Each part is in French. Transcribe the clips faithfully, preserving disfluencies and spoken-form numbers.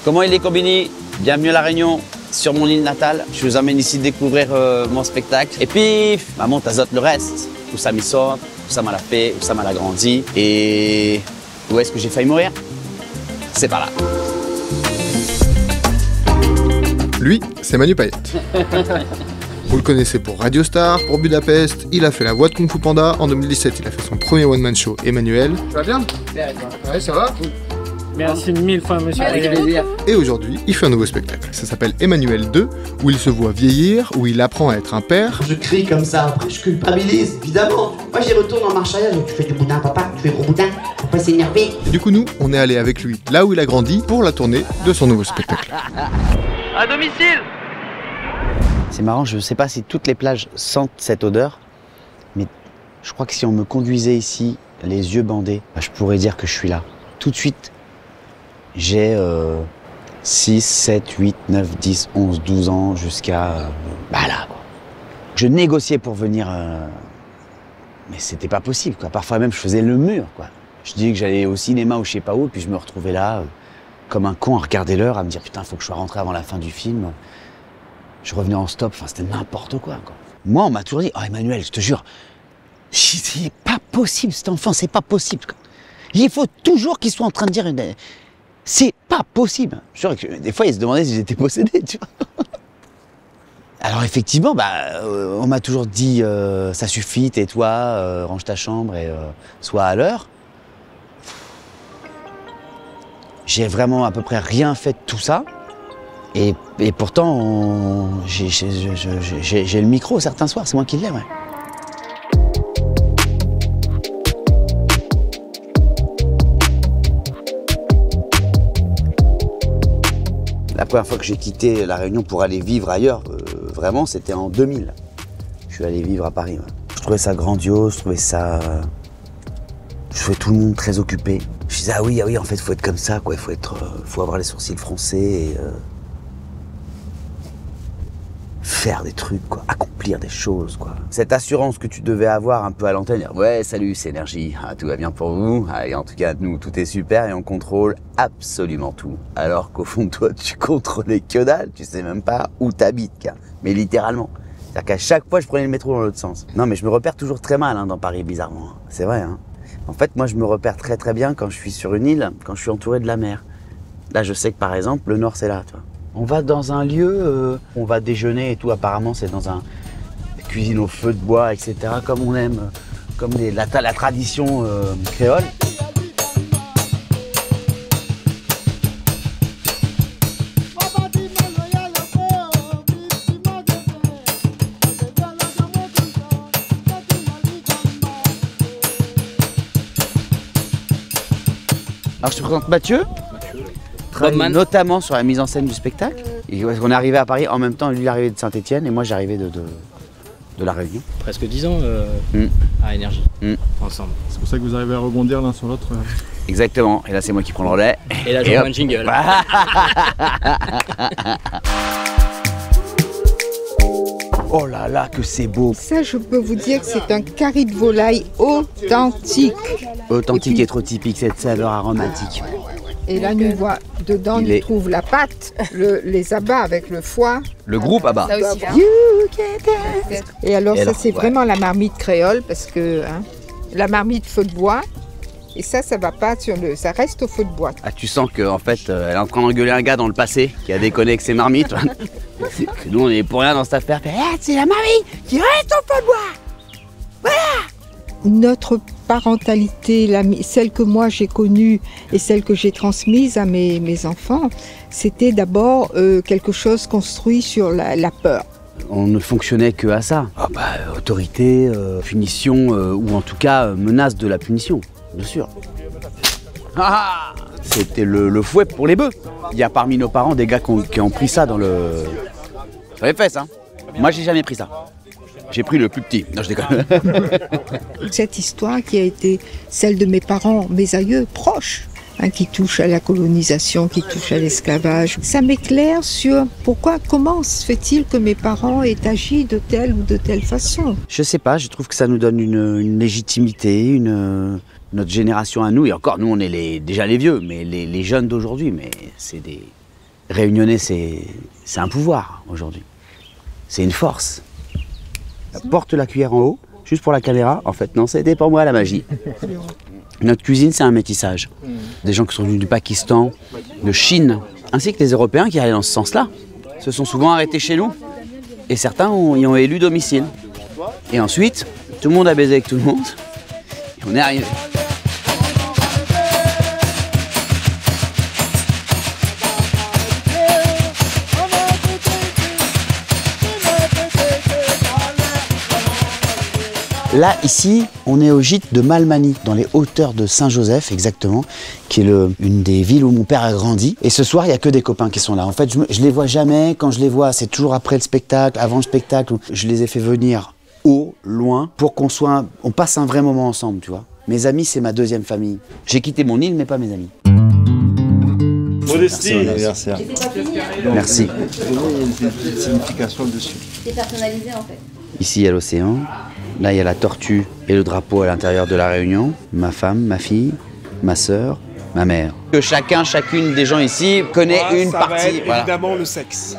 Comment il est Combini? Bienvenue à La Réunion, sur mon île natale. Je vous emmène ici découvrir euh, mon spectacle. Et puis, maman t'azote le reste. Où ça m'y sort, où ça m'a la fait, où ça m'a la grandi. Et où est-ce que j'ai failli mourir? C'est par là. Lui, c'est Manu Payette. Vous le connaissez pour Radio Star, pour Budapest, il a fait la voix de Kung Fu Panda. En deux mille dix-sept, il a fait son premier one-man show, Emmanuel. Ça va bien? Ouais, ça va? Merci mille fois, monsieur. Et aujourd'hui, il fait un nouveau spectacle. Ça s'appelle Emmanuel deux, où il se voit vieillir, où il apprend à être un père. Je crie comme ça, après je culpabilise, évidemment. Moi j'y retourne en marche arrière, tu fais du boudin, papa, tu fais gros boudin, faut pas s'énerver. Et du coup, nous, on est allé avec lui là où il a grandi pour la tournée de son nouveau spectacle. À domicile! C'est marrant, je ne sais pas si toutes les plages sentent cette odeur, mais je crois que si on me conduisait ici, les yeux bandés, bah, je pourrais dire que je suis là. Tout de suite, j'ai euh, six, sept, huit, neuf, dix, onze, douze ans, jusqu'à... Euh, bah là, quoi. Je négociais pour venir, euh, mais c'était pas possible, quoi. Parfois même, je faisais le mur, quoi. Je disais que j'allais au cinéma ou je sais pas où, puis je me retrouvais là, euh, comme un con, à regarder l'heure, à me dire « Putain, il faut que je sois rentré avant la fin du film ». Je revenais en stop, enfin c'était n'importe quoi, quoi. Moi, on m'a toujours dit, oh Emmanuel, je te jure, c'est pas possible cet enfant, c'est pas possible. Quoi. Il faut toujours qu'il soit en train de dire, une... c'est pas possible. Je jure que des fois, il se demandait si j'étais possédé, tu vois. Alors effectivement, bah, euh, on m'a toujours dit, euh, ça suffit, tais-toi, euh, range ta chambre et euh, sois à l'heure. J'ai vraiment à peu près rien fait de tout ça. Et, et pourtant, j'ai le micro certains soirs, c'est moi qui l'ai, ouais. La première fois que j'ai quitté La Réunion pour aller vivre ailleurs, euh, vraiment, c'était en deux mille. Je suis allé vivre à Paris. Ouais. Je trouvais ça grandiose, je trouvais ça... Je trouvais tout le monde très occupé. Je disais, ah oui, ah oui, en fait, il faut être comme ça, quoi. Il faut être, euh, faut avoir les sourcils froncés et... Euh... faire des trucs, quoi, accomplir des choses, quoi. Cette assurance que tu devais avoir un peu à l'antenne, dire ouais, salut, c'est Énergie, ah, tout va bien pour vous, ah, et en tout cas, nous, tout est super et on contrôle absolument tout. Alors qu'au fond de toi, tu contrôlais que dalle, tu sais même pas où t'habites, quoi. Mais littéralement. C'est-à-dire qu'à chaque fois, je prenais le métro dans l'autre sens. Non, mais je me repère toujours très mal hein, dans Paris, bizarrement. C'est vrai, hein. En fait, moi, je me repère très très bien quand je suis sur une île, quand je suis entouré de la mer. Là, je sais que par exemple, le nord, c'est là, tu vois. On va dans un lieu, euh, on va déjeuner et tout, apparemment c'est dans un cuisine au feu de bois, et cetera, comme on aime, comme les, la, la tradition euh, créole. Alors je te présente Mathieu. Travaille notamment sur la mise en scène du spectacle. Et on est arrivé à Paris en même temps, lui il est arrivé de Saint-Etienne et moi j'arrivais de, de, de La Réunion. Presque dix ans euh, mm. à Énergie, mm. ensemble. C'est pour ça que vous arrivez à rebondir l'un sur l'autre. Exactement, et là c'est moi qui prends le relais. Et là j'envoie un jingle. Oh là là, que c'est beau! Ça, je peux vous dire que c'est un curry de volaille authentique. Authentique et, puis... et trop typique, cette saveur aromatique. Et là, nous voit dedans, Il nous est... trouve la pâte, le, les abats avec le foie. Le groupe abats. Et alors, et ça, c'est ouais. vraiment la marmite créole, parce que hein, la marmite feu de bois, et ça, ça va pas sur le... ça reste au feu de bois. Ah, tu sens qu'en fait, euh, elle est en train d'engueuler un gars dans le passé, qui a déconné avec ses marmites. Nous, on est pour rien dans cette affaire. Ah, c'est la marmite qui reste au feu de bois. Voilà. Notre parentalité, la, celle que moi j'ai connue et celle que j'ai transmise à mes, mes enfants, c'était d'abord euh, quelque chose construit sur la, la peur. On ne fonctionnait que à ça. Ah bah, autorité, euh, punition, euh, ou en tout cas euh, menace de la punition, bien sûr. Ah, c'était le, le fouet pour les bœufs. Il y a parmi nos parents des gars qui ont, qui ont pris ça dans le... sur les fesses, hein. Moi j'ai jamais pris ça. J'ai pris le plus petit. Non, je déconne. Cette histoire qui a été celle de mes parents, mes aïeux proches, hein, qui touche à la colonisation, qui touche à l'esclavage, ça m'éclaire sur pourquoi, comment se fait-il que mes parents aient agi de telle ou de telle façon. Je sais pas, je trouve que ça nous donne une, une légitimité, une, notre génération à nous, et encore nous on est les, déjà les vieux, mais les, les jeunes d'aujourd'hui, mais c'est des... Réunionnais, c'est c'est un pouvoir aujourd'hui. C'est une force. Porte la cuillère en haut, juste pour la caméra. En fait, non, c'était pour moi la magie. Notre cuisine, c'est un métissage. Des gens qui sont venus du Pakistan, de Chine, ainsi que les Européens qui allaient dans ce sens-là, se sont souvent arrêtés chez nous. Et certains ont, y ont élu domicile. Et ensuite, tout le monde a baisé avec tout le monde. Et on est arrivé. Là, ici, on est au gîte de Malmany, dans les hauteurs de Saint-Joseph, exactement, qui est le, une des villes où mon père a grandi. Et ce soir, il n'y a que des copains qui sont là. En fait, je ne les vois jamais. Quand je les vois, c'est toujours après le spectacle, avant le spectacle. Je les ai fait venir haut, loin, pour qu'on soit, on passe un vrai moment ensemble, tu vois. Mes amis, c'est ma deuxième famille. J'ai quitté mon île, mais pas mes amis. Modestie. Merci. Merci. Il y a une petite signification dessus. C'est personnalisé en fait. Ici, il y a l'océan. Là, il y a la tortue et le drapeau à l'intérieur de la Réunion. Ma femme, ma fille, ma sœur, ma mère. Que chacun, chacune des gens ici connaît Moi, une ça partie. va être Voilà. évidemment le sexe.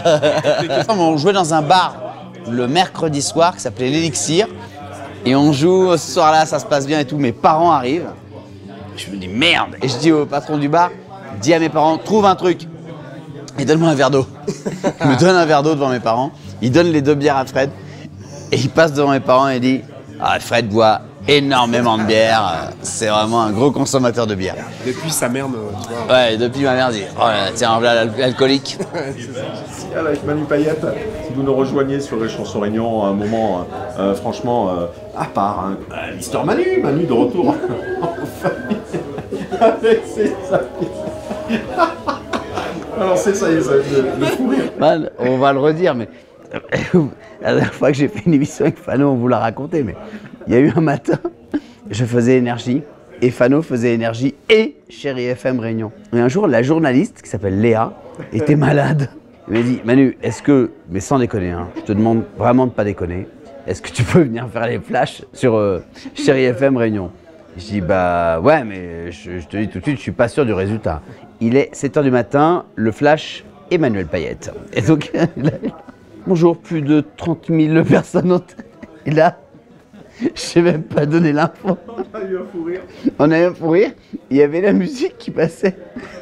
On jouait dans un bar le mercredi soir qui s'appelait l'Élixir. Et on joue ce soir-là, ça se passe bien et tout. Mes parents arrivent. Je me dis merde. Et je dis au patron du bar, dis à mes parents, trouve un truc. Et donne-moi un verre d'eau. Il me donne un verre d'eau devant mes parents. Il donne les deux bières à Fred. Et il passe devant mes parents et dit ah, Fred boit énormément de bière, c'est vraiment un gros consommateur de bière. Depuis sa mère, tu vois. Ouais, depuis ma mère dit oh là, tiens, voilà l'alcoolique. Avec Manu Payette, si vous nous rejoignez sur les chansons Réunion, un moment euh, franchement euh, à part. Hein. Euh, Mister Manu, Manu de retour en famille avec ses amis. Alors c'est ça, ça le, le fou rire. Man, on va le redire, mais la dernière fois que j'ai fait une émission avec Fano, on vous l'a raconté, mais il y a eu un matin, je faisais Énergie, et Fano faisait Énergie et Chérie F M Réunion. Et un jour, la journaliste, qui s'appelle Léa, était malade. Elle m'a dit, Manu, est-ce que, mais sans déconner, hein, je te demande vraiment de pas déconner, est-ce que tu peux venir faire les flashs sur euh, Chérie F M Réunion? Je dis, bah ouais, mais je, je te dis tout de suite, je suis pas sûr du résultat. Il est sept heures du matin, le flash, Emmanuel Payette. Et donc, là, bonjour, plus de trente mille personnes ont... Et là, je sais même pas donner l'info. On a eu un fou rire. On a eu un fou rire, il y avait la musique qui passait.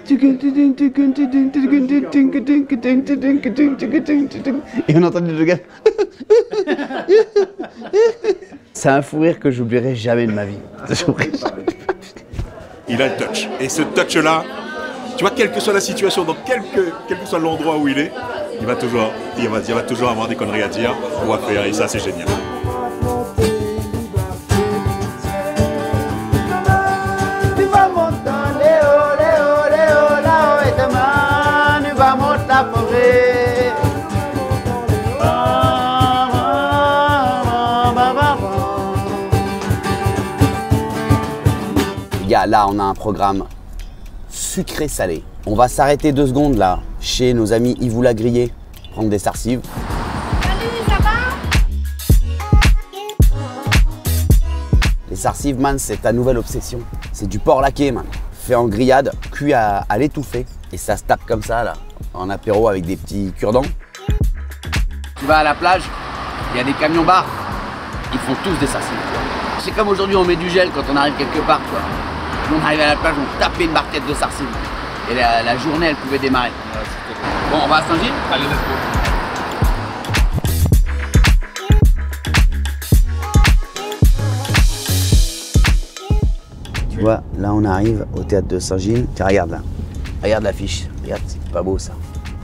Et on entendait le gars. C'est un fou rire que j'oublierai jamais de ma vie. Il a le touch. Et ce touch-là, tu vois, quelle que soit la situation, dans quel que, quel que soit l'endroit où il est, il va toujours, il va, il va toujours avoir des conneries à dire ou à faire. Et ça, c'est génial. Là, on a un programme sucré-salé. On va s'arrêter deux secondes là, chez nos amis Yves la Grillé, prendre des sarcives. Salut, ça va? Les sarcives, man, c'est ta nouvelle obsession. C'est du porc laqué, man. Fait en grillade, cuit à, à l'étouffée. Et ça se tape comme ça, là, en apéro avec des petits cure-dents. Tu vas à la plage, il y a des camions-bars, ils font tous des sarcives. C'est comme aujourd'hui, on met du gel quand on arrive quelque part, quoi. On arrive à la plage, on tapait une barquette de sarcives. Et la, la journée, elle pouvait démarrer. Bon, on va à Saint-Gilles? Allez, let's go. Tu vois, là, on arrive au théâtre de Saint-Gilles. Tiens, regarde là. Regarde l'affiche. Regarde, c'est pas beau, ça.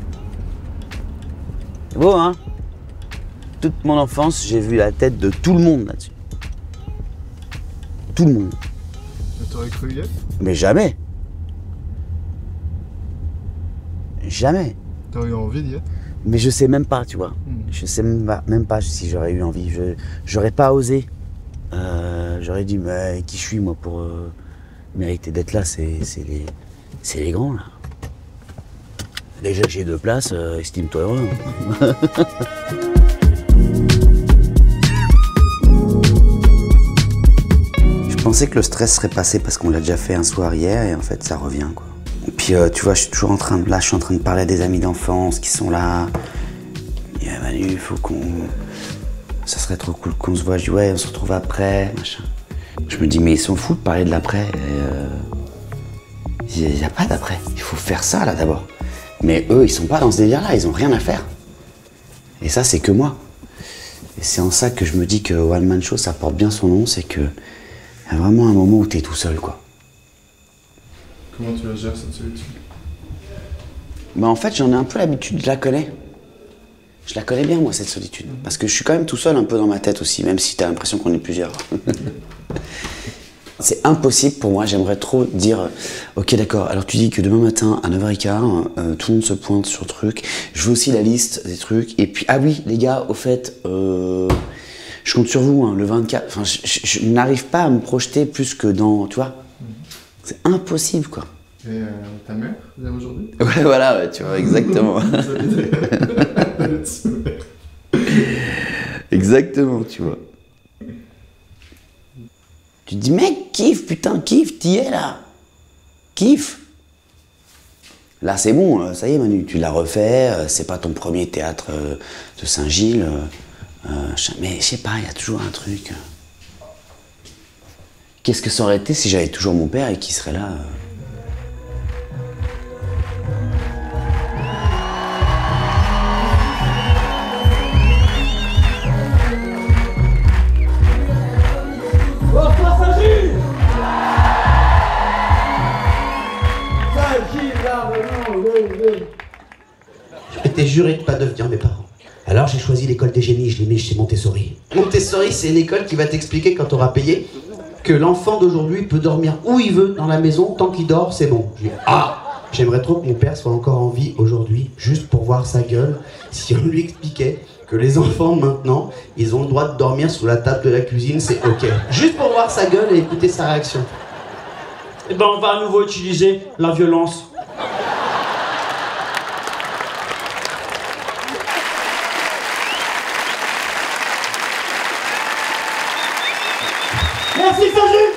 C'est beau, hein? Toute mon enfance, j'ai vu la tête de tout le monde là-dessus. Tout le monde. T'aurais cru y être? Mais jamais. Jamais. T'aurais eu envie d'y être? Mais je sais même pas, tu vois. Hmm. Je sais même pas, même pas si j'aurais eu envie. Je j'aurais pas osé. Euh, j'aurais dit, mais qui je suis moi pour euh, mériter d'être là? C'est les, c'est les grands là. Déjà que j'ai deux places, euh, estime-toi heureux. Je pensais que le stress serait passé parce qu'on l'a déjà fait un soir hier et en fait ça revient quoi. Et puis puis euh, tu vois, je suis toujours en train de, là, je suis en train de parler à des amis d'enfance qui sont là. Il dit, Manu, il faut qu'on... Ça serait trop cool qu'on se voit. Je dis, ouais, on se retrouve après, machin. Je me dis, mais ils s'en foutent de parler de l'après. Euh... Il n'y a pas d'après. Il faut faire ça, là, d'abord. Mais eux, ils sont pas dans ce délire-là. Ils ont rien à faire. Et ça, c'est que moi. Et c'est en ça que je me dis que One Man Show, ça porte bien son nom. C'est que y a vraiment un moment où t'es tout seul, quoi. Comment tu la gères, cette solitude? Bah, en fait, j'en ai un peu l'habitude. Je la connais. Je la connais bien, moi, cette solitude. Parce que je suis quand même tout seul un peu dans ma tête aussi, même si t'as l'impression qu'on est plusieurs. C'est impossible pour moi, j'aimerais trop dire « Ok, d'accord, alors tu dis que demain matin, à neuf heures quinze, euh, tout le monde se pointe sur le truc. Je veux aussi la liste des trucs. Et puis, ah oui, les gars, au fait, euh, je compte sur vous, hein, le vingt-quatre. Enfin, je, je, je n'arrive pas à me projeter plus que dans... Tu vois, c'est impossible, quoi. Et euh, ta mère vient aujourd'hui? Ouais, voilà, ouais, tu vois, exactement. Exactement, tu vois. Tu te dis, mec, kiffe, putain, kiffe, t'y es là. Kiffe. Là, c'est bon, ça y est, Manu, tu l'as refait, c'est pas ton premier théâtre de Saint-Gilles. Euh, mais je sais pas, il y a toujours un truc. Qu'est-ce que ça aurait été si j'avais toujours mon père et qu'il serait là? Je m'étais juré de pas devenir mes parents. Alors j'ai choisi l'école des génies, je l'ai mis chez Montessori. Montessori, c'est une école qui va t'expliquer quand t'auras payé que l'enfant d'aujourd'hui peut dormir où il veut dans la maison, tant qu'il dort, c'est bon. Je dis, ah, j'aimerais trop que mon père soit encore en vie aujourd'hui, juste pour voir sa gueule, si on lui expliquait que les enfants maintenant, ils ont le droit de dormir sous la table de la cuisine, c'est ok. Juste pour voir sa gueule et écouter sa réaction. Eh ben on va à nouveau utiliser la violence. Merci Saint-Just.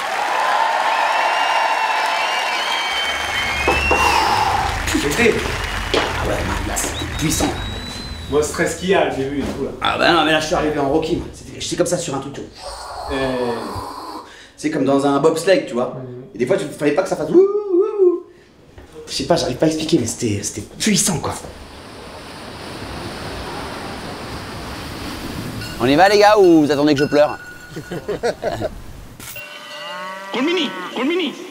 J'étais. Ah ouais, là c'était puissant. Moi, stress qu'il y a, j'ai vu et tout là. Ah bah non, mais là je suis arrivé en Rocky. J'étais comme ça sur un truc. Euh... C'est comme dans un bobsleigh, tu vois. Et des fois, il fallait pas que ça fasse. Je sais pas, j'arrive pas à expliquer, mais c'était puissant, quoi. On y va, les gars, ou vous attendez que je pleure? Colmini, Colmini.